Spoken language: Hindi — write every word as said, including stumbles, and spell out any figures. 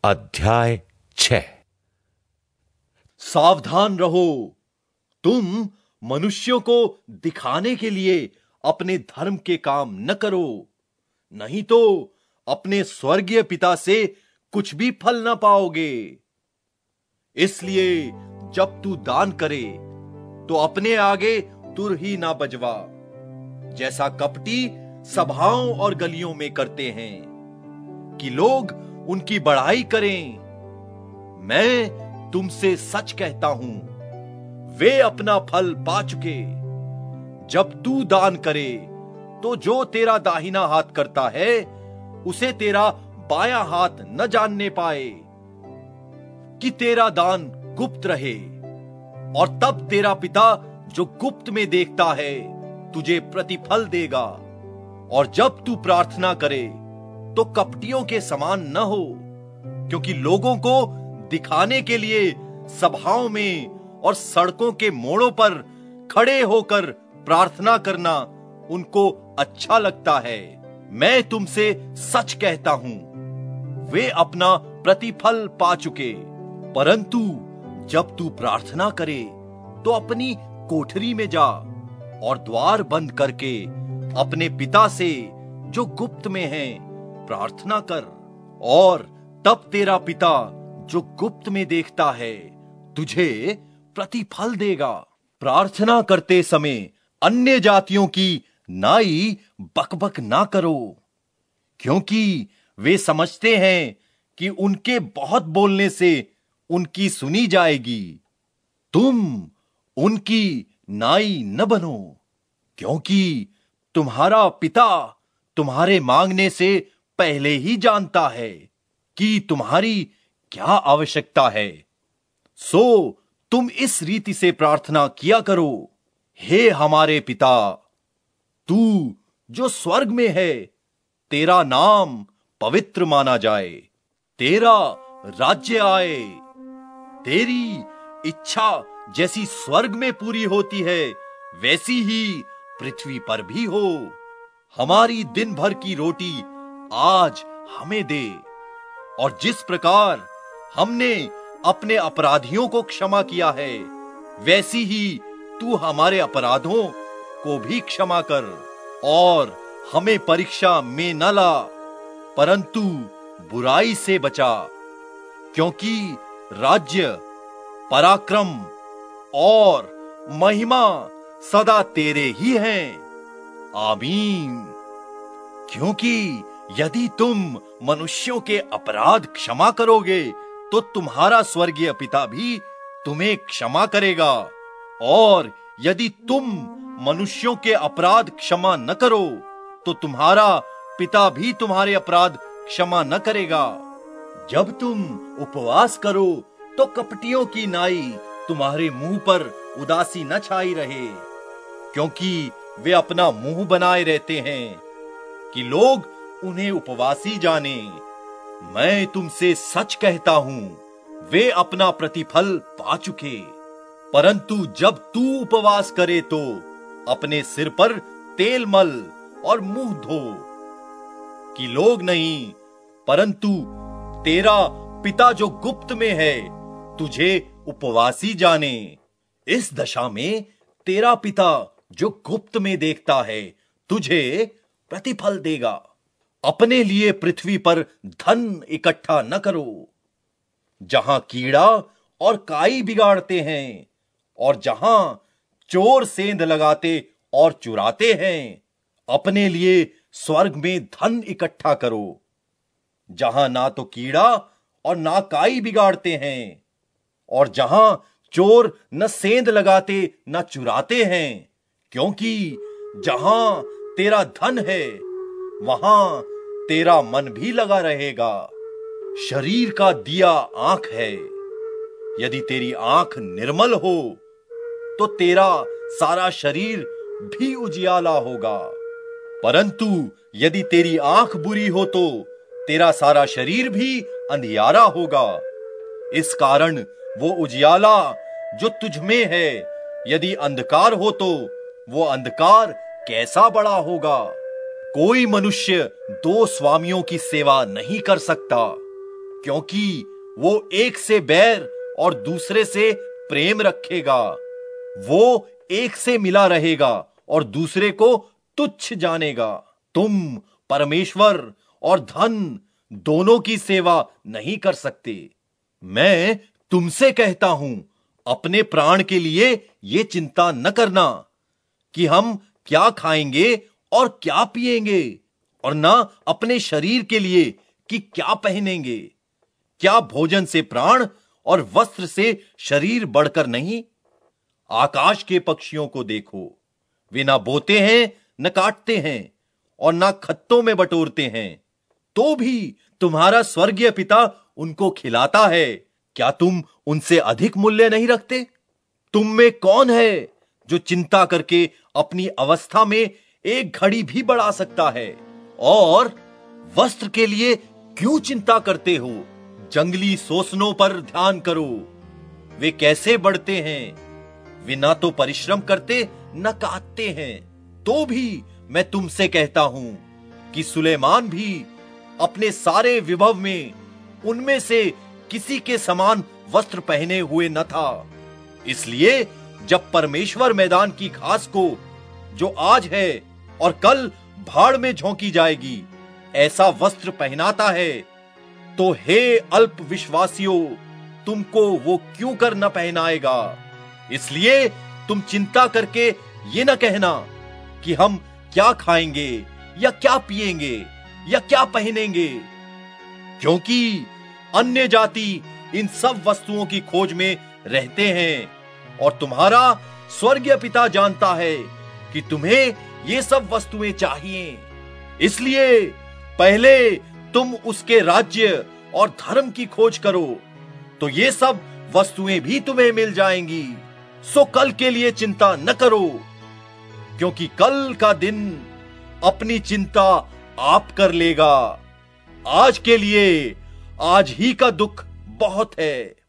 अध्याय छह। सावधान रहो, तुम मनुष्यों को दिखाने के लिए अपने धर्म के काम न करो, नहीं तो अपने स्वर्गीय पिता से कुछ भी फल न पाओगे। इसलिए जब तू दान करे तो अपने आगे तुर ही ना बजवा, जैसा कपटी सभाओं और गलियों में करते हैं कि लोग उनकी बड़ाई करें। मैं तुमसे सच कहता हूं, वे अपना फल पा चुके। जब तू दान करे तो जो तेरा दाहिना हाथ करता है उसे तेरा बायां हाथ न जानने पाए, कि तेरा दान गुप्त रहे, और तब तेरा पिता जो गुप्त में देखता है तुझे प्रतिफल देगा। और जब तू प्रार्थना करे तो कपटियों के समान न हो, क्योंकि लोगों को दिखाने के लिए सभाओं में और सड़कों के मोड़ों पर खड़े होकर प्रार्थना करना उनको अच्छा लगता है। मैं तुमसे सच कहता हूं, वे अपना प्रतिफल पा चुके। परंतु जब तू प्रार्थना करे तो अपनी कोठरी में जा और द्वार बंद करके अपने पिता से जो गुप्त में है प्रार्थना कर, और तब तेरा पिता जो गुप्त में देखता है तुझे प्रतिफल देगा। प्रार्थना करते समय अन्य जातियों की नाई बकबक ना करो, क्योंकि वे समझते हैं कि उनके बहुत बोलने से उनकी सुनी जाएगी। तुम उनकी नाई न बनो, क्योंकि तुम्हारा पिता तुम्हारे मांगने से पहले ही जानता है कि तुम्हारी क्या आवश्यकता है। सो तुम इस रीति से प्रार्थना किया करो, हे हमारे पिता, तू जो स्वर्ग में है, तेरा नाम पवित्र माना जाए, तेरा राज्य आए, तेरी इच्छा जैसी स्वर्ग में पूरी होती है वैसी ही पृथ्वी पर भी हो। हमारी दिन भर की रोटी आज हमें दे, और जिस प्रकार हमने अपने अपराधियों को क्षमा किया है वैसी ही तू हमारे अपराधों को भी क्षमा कर, और हमें परीक्षा में न ला, परंतु बुराई से बचा, क्योंकि राज्य, पराक्रम और महिमा सदा तेरे ही हैं। आमीन। क्योंकि यदि तुम मनुष्यों के अपराध क्षमा करोगे तो तुम्हारा स्वर्गीय पिता भी तुम्हें क्षमा करेगा, और यदि तुम मनुष्यों के अपराध क्षमा न करो तो तुम्हारा पिता भी तुम्हारे अपराध क्षमा न करेगा। जब तुम उपवास करो तो कपटियों की नाई तुम्हारे मुंह पर उदासी न छाई रहे, क्योंकि वे अपना मुंह बनाए रहते हैं कि लोग उन्हें उपवासी जाने। मैं तुमसे सच कहता हूं, वे अपना प्रतिफल पा चुके। परंतु जब तू उपवास करे तो अपने सिर पर तेल मल और मुंह धो, कि लोग नहीं परंतु तेरा पिता जो गुप्त में है तुझे उपवासी जाने। इस दशा में तेरा पिता जो गुप्त में देखता है तुझे प्रतिफल देगा। अपने लिए पृथ्वी पर धन इकट्ठा न करो, जहां कीड़ा और काई बिगाड़ते हैं, और जहां चोर सेंध लगाते और चुराते हैं। अपने लिए स्वर्ग में धन इकट्ठा करो, जहां ना तो कीड़ा और ना काई बिगाड़ते हैं, और जहां चोर न सेंध लगाते न चुराते हैं, क्योंकि जहां तेरा धन है वहां तेरा मन भी लगा रहेगा। शरीर का दिया आंख है। यदि तेरी आंख निर्मल हो तो तेरा सारा शरीर भी उजियाला होगा, परंतु यदि तेरी आंख बुरी हो तो तेरा सारा शरीर भी अंधियारा होगा। इस कारण वो उजियाला जो तुझ में है, यदि अंधकार हो तो वो अंधकार कैसा बड़ा होगा। कोई मनुष्य दो स्वामियों की सेवा नहीं कर सकता, क्योंकि वो एक से बैर और दूसरे से प्रेम रखेगा। वो एक से मिला रहेगा और दूसरे को तुच्छ जानेगा। तुम परमेश्वर और धन दोनों की सेवा नहीं कर सकते। मैं तुमसे कहता हूं, अपने प्राण के लिए ये चिंता न करना कि हम क्या खाएंगे और क्या पिएंगे, और ना अपने शरीर के लिए कि क्या पहनेंगे। क्या भोजन से प्राण और वस्त्र से शरीर बढ़कर नहीं? आकाश के पक्षियों को देखो, वे ना बोते हैं, न काटते हैं और ना खत्तों में बटोरते हैं, तो भी तुम्हारा स्वर्गीय पिता उनको खिलाता है। क्या तुम उनसे अधिक मूल्य नहीं रखते? तुम में कौन है जो चिंता करके अपनी अवस्था में एक घड़ी भी बढ़ा सकता है? और वस्त्र के लिए क्यों चिंता करते हो? जंगली सोसनों पर ध्यान करो, वे कैसे बढ़ते हैं। वे ना तो परिश्रम करते न काटते हैं। तो भी मैं तुमसे कहता हूं कि सुलेमान भी अपने सारे विभव में उनमें से किसी के समान वस्त्र पहने हुए न था। इसलिए जब परमेश्वर मैदान की घास को, जो आज है और कल भाड़ में झोंकी जाएगी, ऐसा वस्त्र पहनाता है, तो हे अल्प विश्वासियों, तुमको वो क्यों कर न पहनाएगा? इसलिए तुम चिंता करके ये न कहना कि हम क्या खाएंगे या क्या पिएंगे या क्या पहनेंगे, क्योंकि अन्य जाति इन सब वस्तुओं की खोज में रहते हैं, और तुम्हारा स्वर्गीय पिता जानता है कि तुम्हें ये सब वस्तुएं चाहिए। इसलिए पहले तुम उसके राज्य और धर्म की खोज करो, तो ये सब वस्तुएं भी तुम्हें मिल जाएंगी। सो कल के लिए चिंता न करो, क्योंकि कल का दिन अपनी चिंता आप कर लेगा। आज के लिए आज ही का दुख बहुत है।